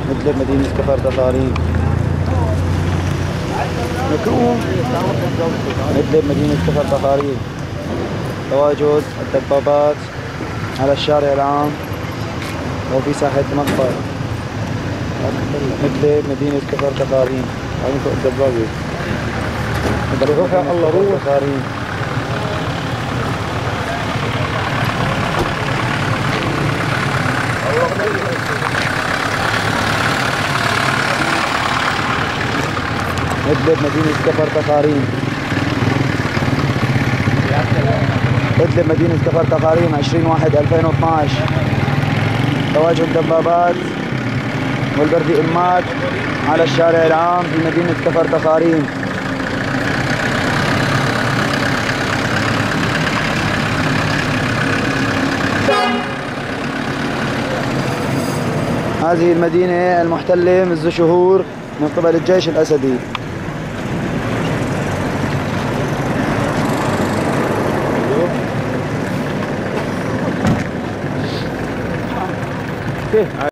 إدلب مدينة كفر تخاريم. إدلب مدينة كفر تخاريم. تواجد الدبابات على الشارع العام وفي ساحة مقبرة. إدلب مدينة كفر تخاريم. هذه فوق الدبابة. روح يا الله روح. تخاريم. إدلب مدينة كفر تخاريم. إدلب مدينة كفر تخاريم 20/1/2012. تواجد دبابات والبردي إمات على الشارع العام في مدينة كفر تخاريم. هذه المدينة المحتلة منذ شهور من قبل الجيش الأسدي.